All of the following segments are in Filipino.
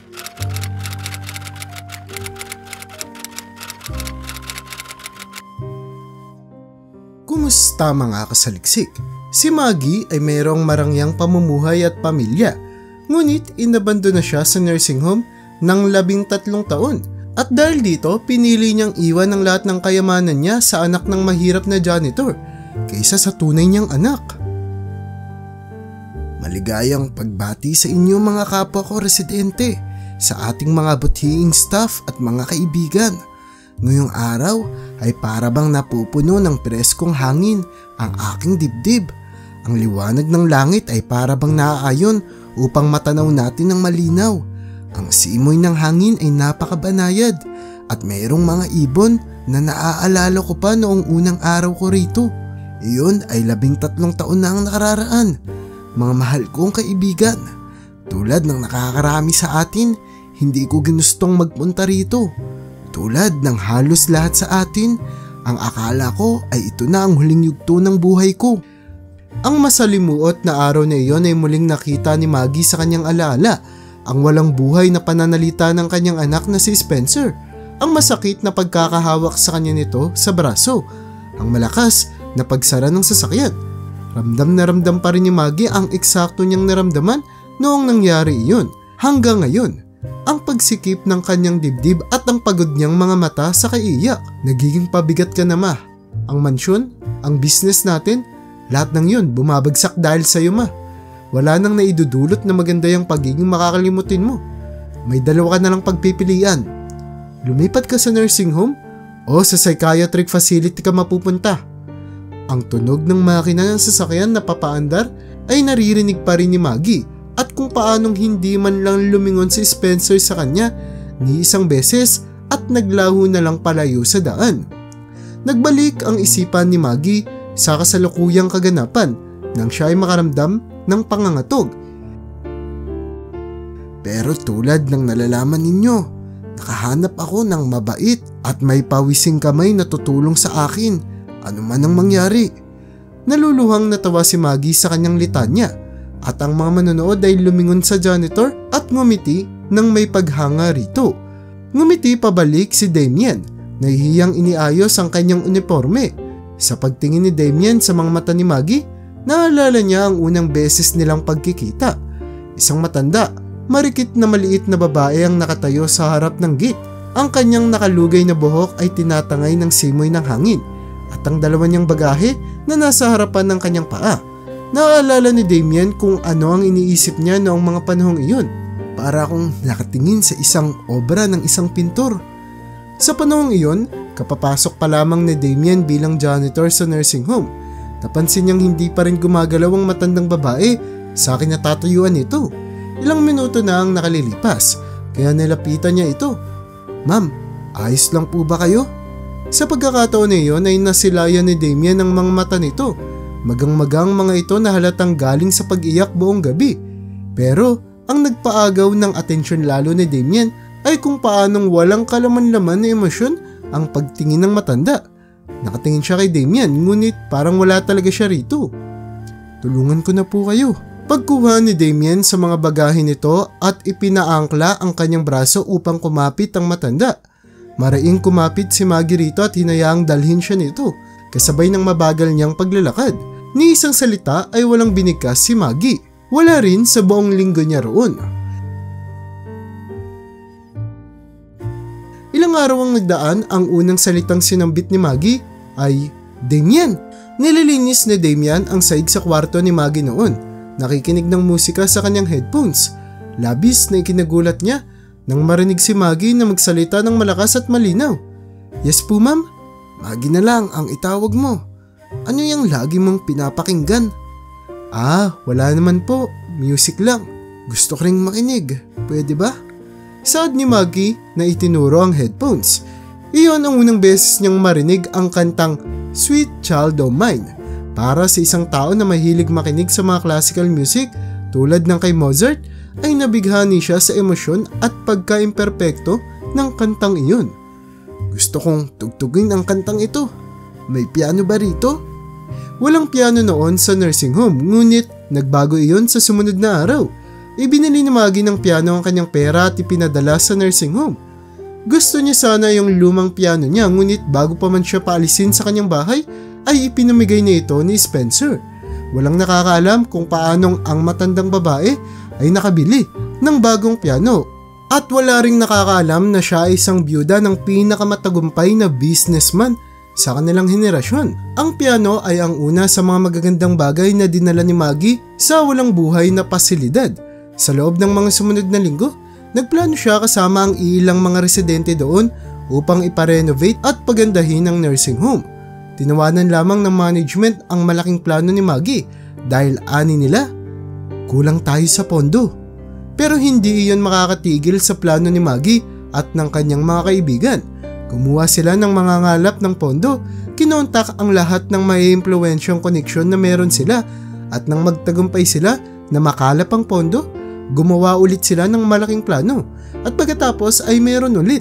Kumusta mga kasaliksik? Si Maggie ay mayroong marangyang pamumuhay at pamilya, ngunit inabando na siya sa nursing home ng 13 taon. At dahil dito, pinili niyang iwan ang lahat ng kayamanan niya sa anak ng mahirap na janitor kaysa sa tunay niyang anak. Maligayang pagbati sa inyo mga kapwa ko residente, sa ating mga butihing staff at mga kaibigan. Ngayong araw ay para bang napupuno ng preskong hangin ang aking dibdib. Ang liwanag ng langit ay para bang naaayon upang matanaw natin ng malinaw. Ang simoy ng hangin ay napakabanayad at mayroong mga ibon na naaalala ko pa noong unang araw ko rito. Iyon ay 13 taon na ang nakararaan. Mga mahal kong kaibigan, tulad ng nakakarami sa atin, hindi ko ginustong magpunta rito. Tulad ng halos lahat sa atin, ang akala ko ay ito na ang huling yugto ng buhay ko. Ang masalimuot na araw na iyon ay muling nakita ni Maggie sa kanyang alaala, ang walang buhay na pananalita ng kanyang anak na si Spencer, ang masakit na pagkakahawak sa kanya nito sa braso, ang malakas na pagsara ng sasakyan. Ramdam na ramdam pa rin ni Maggie ang eksakto niyang naramdaman noong nangyari iyon. Hanggang ngayon, ang pagsikip ng kanyang dibdib at ang pagod niyang mga mata sa kaiiyak. Nagiging pabigat ka na ma. Ang mansyon, ang business natin, lahat ng yun bumabagsak dahil sa iyo ma. Wala nang naidudulot na maganda yung pagiging makakalimutin mo. May dalawa ka na lang pagpipilian. Lumipat ka sa nursing home o sa psychiatric facility ka mapupunta. Ang tunog ng makina ng sasakyan na papaandar ay naririnig pa rin ni Maggie at kung paanong hindi man lang lumingon si Spencer sa kanya ni isang beses at naglaho na lang palayo sa daan. Nagbalik ang isipan ni Maggie sa kasalukuyang kaganapan nang siya ay makaramdam ng pangangatog. Pero tulad ng nalalaman ninyo, nakahanap ako ng mabait at may pawising kamay na tutulong sa akin, ano man ang mangyari. Naluluhang natawa si Maggie sa kanyang litanya at ang mga manonood ay lumingon sa janitor at ngumiti nang may paghanga rito. Ngumiti pabalik si Damien, nahihiyang iniayos ang kanyang uniforme. Sa pagtingin ni Damien sa mga mata ni Maggie, naalala niya ang unang beses nilang pagkikita. Isang matanda, marikit na maliit na babae ang nakatayo sa harap ng gate. Ang kanyang nakalugay na buhok ay tinatangay ng simoy ng hangin at ang dalawa niyang bagahe na nasa harapan ng kanyang paa. Naalala ni Damien kung ano ang iniisip niya noong mga panahong iyon. Para akong nakatingin sa isang obra ng isang pintor. Sa panahong iyon, kapapasok pa lamang ni Damien bilang janitor sa nursing home. Napansin niyang hindi pa rin gumagalaw ang matandang babae sa kinatatayuan nito. Ilang minuto na ang nakalilipas, kaya nilapitan niya ito. Ma'am, ayos lang po ba kayo? Sa pagkakataon na iyon ay nasilayan ni Damien ang mga mata nito. Magang-magang mga ito na halatang galing sa pag-iyak buong gabi. Pero ang nagpaagaw ng atensyon lalo ni Damien ay kung paanong walang kalaman-laman na emosyon ang pagtingin ng matanda. Nakatingin siya kay Damien ngunit parang wala talaga siya rito. Tulungan ko na po kayo. Pagkuha ni Damien sa mga bagahe nito at ipinaangkla ang kanyang braso upang kumapit ang matanda. Maraing kumapit si Maggie rito at hinayaang dalhin siya nito kasabay ng mabagal niyang paglalakad. Ni isang salita ay walang binigkas si Maggie. Wala rin sa buong linggo niya roon. Ilang araw ang nagdaan, ang unang salitang sinambit ni Maggie ay Damien. Nililinis ni Damien ang saig sa kwarto ni Maggie noon. Nakikinig ng musika sa kanyang headphones. Labis na ikinagulat niya nang marinig si Maggie na magsalita ng malakas at malinaw. Yes po ma'am, Maggie na lang ang itawag mo. Ano yung lagi mong pinapakinggan? Wala naman po, music lang. Gusto ko ring makinig, pwede ba? Saad ni Maggie na itinuro ang headphones. Iyon ang unang beses niyang marinig ang kantang Sweet Child O' Mine. Para sa isang tao na mahilig makinig sa mga classical music tulad ng kay Mozart, ay nabighani siya sa emosyon at pagka-imperpekto ng kantang iyon. Gusto kong tugtugin ang kantang ito. May piano ba rito? Walang piano noon sa nursing home, ngunit nagbago iyon sa sumunod na araw. Ibinili ni Maggie ng piano ang kanyang pera at ipinadala sa nursing home. Gusto niya sana yung lumang piano niya, ngunit bago pa man siya paalisin sa kanyang bahay ay ipinamigay niya ito ni Spencer. Walang nakakaalam kung paanong ang matandang babae ay nakabili ng bagong piano. At wala ring nakakaalam na siya ay isang byuda ng pinakamatagumpay na businessman sa kanilang henerasyon. Ang piano ay ang una sa mga magagandang bagay na dinala ni Maggie sa walang buhay na pasilidad. Sa loob ng mga sumunod na linggo, nagplano siya kasama ang ilang mga residente doon upang iparenovate at pagandahin ang nursing home. Tinawanan lamang ng management ang malaking plano ni Maggie dahil ani nila, kulang tayo sa pondo. Pero hindi iyon makakatigil sa plano ni Maggie at ng kanyang mga kaibigan. Kumuha sila ng mga ngalap ng pondo, kinontak ang lahat ng may impluwensyang koneksyon na meron sila at nang magtagumpay sila na makalap ang pondo, gumawa ulit sila ng malaking plano at pagkatapos ay meron ulit.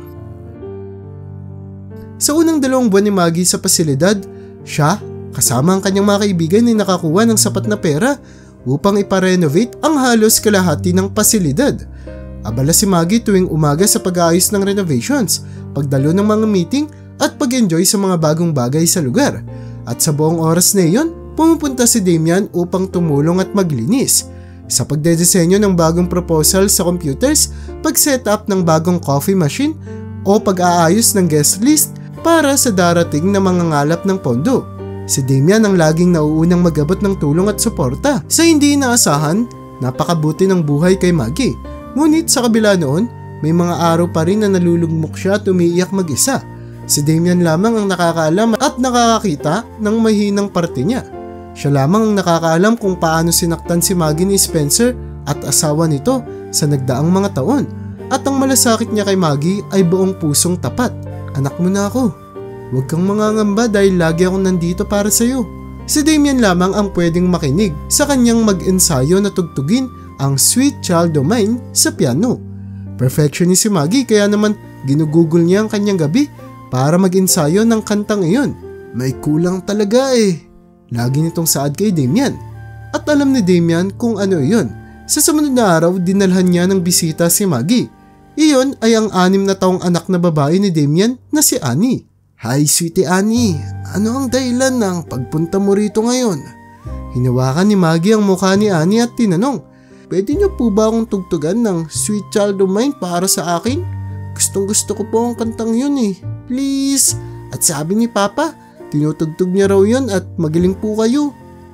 Sa unang 2 buwan ni Maggie sa pasilidad, siya kasama ang kanyang mga kaibigan ay nakakuha ng sapat na pera upang iparenovate ang halos kalahati ng pasilidad. Abala si Maggie tuwing umaga sa pag-aayos ng renovations, pagdalo ng mga meeting at pag-enjoy sa mga bagong bagay sa lugar. At sa buong oras na iyon, pumupunta si Damian upang tumulong at maglinis. Sa pagdedesenyo ng bagong proposal sa computers, pag-setup ng bagong coffee machine o pag-aayos ng guest list para sa darating na mga ngalap ng pondo. Si Damian ang laging nauunang mag-abot ng tulong at suporta. Sa hindi inaasahan, napakabuti ng buhay kay Maggie. Ngunit sa kabila noon, may mga araw pa rin na nalulugmok siya at umiiyak mag-isa. Si Damian lamang ang nakakaalam at nakakakita ng mahinang parte niya. Siya lamang ang nakakaalam kung paano sinaktan si Maggie ni Spencer at asawa nito sa nagdaang mga taon. At ang malasakit niya kay Maggie ay buong pusong tapat. Anak mo na ako. Huwag kang mangangamba dahil lagi akong nandito para sa'yo. Si Damian lamang ang pwedeng makinig sa kanyang mag-ensayo na tugtugin ang Sweet Child O' Mine sa piano. Perfectionist si Maggie kaya naman ginugugol niya ang kanyang gabi para mag-ensayo ng kantang iyon. May kulang talaga eh. Lagi nitong saad kay Damian. At alam ni Damian kung ano iyon. Sa sumunod na araw, dinalhan niya ng bisita si Maggie. Iyon ay ang 6 na taong anak na babae ni Damian na si Annie. Hi sweetie Annie, ano ang dahilan ng pagpunta mo rito ngayon? Hinawakan ni Maggie ang mukha ni Annie at tinanong, pwede niyo po ba akong tugtugan ng Sweet Child O' Mine para sa akin? Gustong gusto ko po ang kantang yun eh, please. At sabi ni Papa, tinutugtog niya raw yun at magaling po kayo.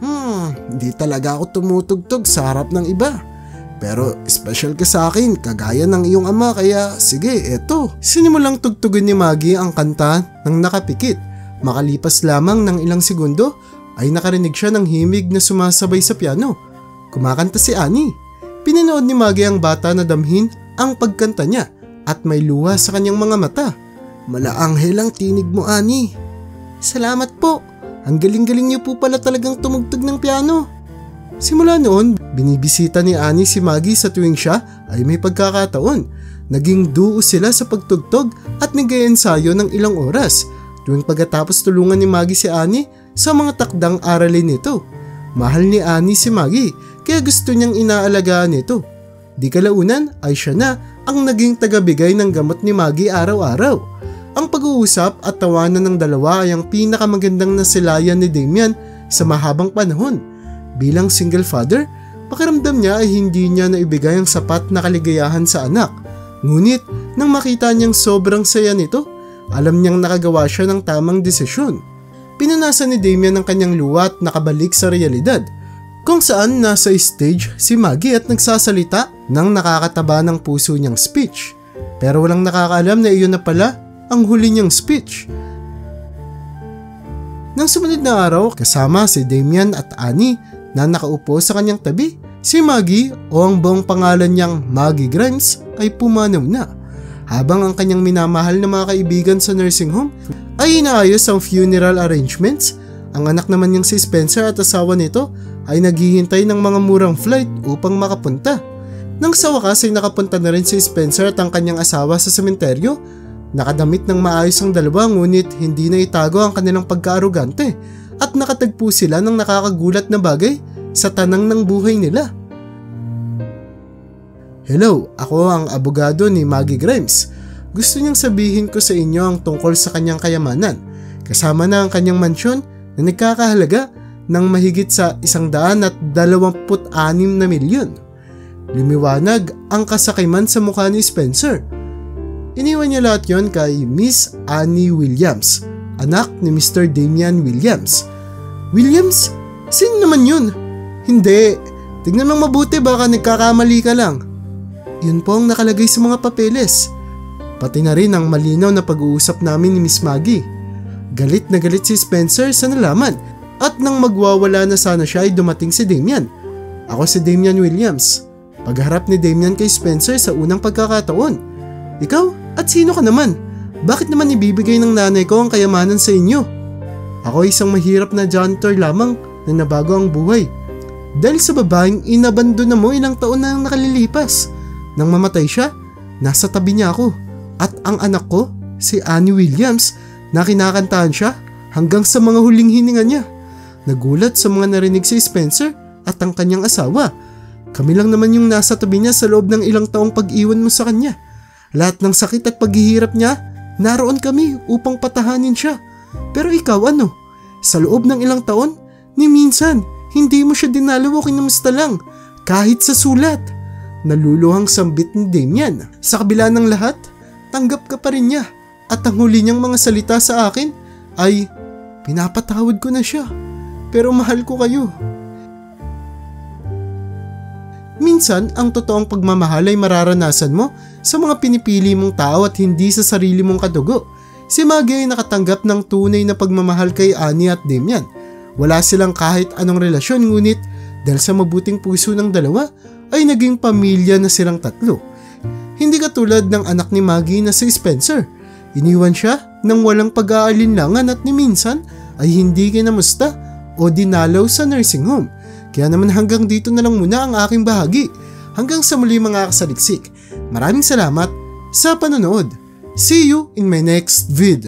Hindi talaga ako tumutugtog sa harap ng iba. Pero special ka sa akin, kagaya ng iyong ama, kaya sige, eto. Sinimulang tugtugin ni Maggie ang kanta ng nakapikit. Makalipas lamang ng ilang segundo, ay nakarinig siya ng himig na sumasabay sa piano. Kumakanta si Annie. Pinanood ni Maggie ang bata na damhin ang pagkanta niya at may luha sa kanyang mga mata. Malaanghel ang tinig mo, Annie. Salamat po. Ang galing-galing niyo po pala talagang tumugtog ng piano. Simula noon, binibisita ni Annie si Maggie sa tuwing siya ay may pagkakataon. Naging duo sila sa pagtugtog at nag-iensayo ng ilang oras. Tuwing pagkatapos tulungan ni Maggie si Annie sa mga takdang aralin nito. Mahal ni Annie si Maggie kaya gusto niyang inaalagaan nito. Di kalaunan ay siya na ang naging tagabigay ng gamot ni Maggie araw-araw. Ang pag-uusap at tawanan ng dalawa ay ang pinakamagandang nasilayan ni Damian sa mahabang panahon. Bilang single father, pakiramdam niya ay hindi niya naibigay ang sapat na kaligayahan sa anak. Ngunit nang makita niyang sobrang saya nito, alam niyang nakagawa siya ng tamang desisyon. Pinunasan ni Damian ang kanyang luha at nakabalik sa realidad, kung saan nasa stage si Maggie at nagsasalita ng nakakataba ng puso niyang speech. Pero walang nakakaalam na iyon na pala ang huli niyang speech. Nang sumunod na araw, kasama si Damian at Annie na nakaupo sa kanyang tabi, si Maggie o ang buong pangalan niyang Maggie Grimes ay pumanaw na. Habang ang kanyang minamahal na mga kaibigan sa nursing home ay inaayos ang funeral arrangements, ang anak naman niyang si Spencer at asawa nito ay naghihintay ng mga murang flight upang makapunta. Nang sa wakas ay nakapunta na rin si Spencer at ang kanyang asawa sa sementeryo. Nakadamit ng maayos ang dalawa ngunit hindi na itago ang kanilang pagkaarugante at nakatagpo sila ng nakakagulat na bagay sa tanang ng buhay nila. Hello, ako ang abogado ni Maggie Grimes. Gusto niyang sabihin ko sa inyo ang tungkol sa kanyang kayamanan, kasama na ang kanyang mansyon na nagkakahalaga ng mahigit sa 126 na milyon. Lumiwanag ang kasakiman sa mukha ni Spencer. Iniwan niya lahat yon kay Miss Annie Williams, anak ni Mr. Damian Williams. Williams? Sino naman yun? Hindi. Tignan mong mabuti, baka nagkakamali ka lang. Yun po ang nakalagay sa mga papeles. Pati na rin ang malinaw na pag-uusap namin ni Miss Maggie. Galit na galit si Spencer sa nalaman at nang magwawala na sana siya ay dumating si Damian. Ako si Damian Williams. Pagharap ni Damian kay Spencer sa unang pagkakataon. Ikaw? At sino ka naman? Bakit naman ibibigay ng nanay ko ang kayamanan sa inyo? Ako ay isang mahirap na janitor lamang na nabago ang buhay. Dahil sa babaeng inabandona mo ilang taon na nakalilipas. Nang mamatay siya, nasa tabi niya ako. At ang anak ko, si Annie Williams, na kinakantahan siya hanggang sa mga huling hininga niya. Nagulat sa mga narinig si Spencer at ang kanyang asawa. Kami lang naman yung nasa tabi niya sa loob ng ilang taong pag-iwan mo sa kanya. Lahat ng sakit at paghihirap niya, naroon kami upang patahanin siya. Pero ikaw ano? Sa loob ng ilang taon, ni minsan, hindi mo siya dinalaw o kinamusta lang, kahit sa sulat. Naluluhang sambit ni Damian. Sa kabila ng lahat, tanggap ka pa rin niya. At ang huli niyang mga salita sa akin ay, pinapatawad ko na siya. Pero mahal ko kayo. Minsan, ang totoong pagmamahal ay mararanasan mo sa mga pinipili mong tao at hindi sa sarili mong kadugo. Si Maggie ay nakatanggap ng tunay na pagmamahal kay Annie at Damian. Wala silang kahit anong relasyon, ngunit dahil sa mabuting puso ng dalawa ay naging pamilya na silang tatlo. Hindi katulad ng anak ni Maggie na si Spencer. Iniwan siya nang walang pag-aalinlangan at ni minsan ay hindi kinamusta o dinalaw sa nursing home. Kaya naman hanggang dito na lang muna ang aking bahagi. Hanggang sa muli mga kasaliksik. Maraming salamat sa panonood. See you in my next vid.